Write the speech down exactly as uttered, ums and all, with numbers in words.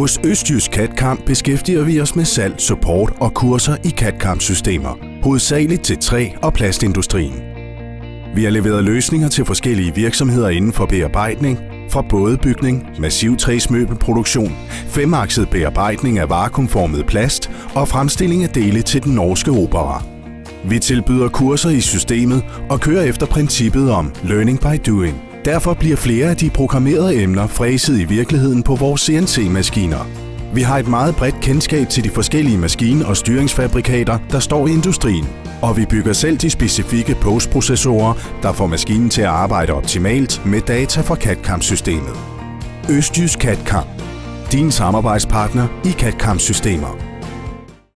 Hos Østjysk C A D/C A M beskæftiger vi os med salg, support og kurser i C A D/C A M-systemer, hovedsageligt til træ- og plastindustrien. Vi har leveret løsninger til forskellige virksomheder inden for bearbejdning, fra bådebygning, massivtræsmøbelproduktion, femakset bearbejdning af vakuumformet plast og fremstilling af dele til den norske opera. Vi tilbyder kurser i systemet og kører efter princippet om learning by doing. Derfor bliver flere af de programmerede emner fræset i virkeligheden på vores C N C-maskiner. Vi har et meget bredt kendskab til de forskellige maskine- og styringsfabrikater, der står i industrien. Og vi bygger selv de specifikke postprocessorer, der får maskinen til at arbejde optimalt med data fra C A D/C A M-systemet. Østjysk C A D/C A M. Din samarbejdspartner i C A D/C A M-systemer.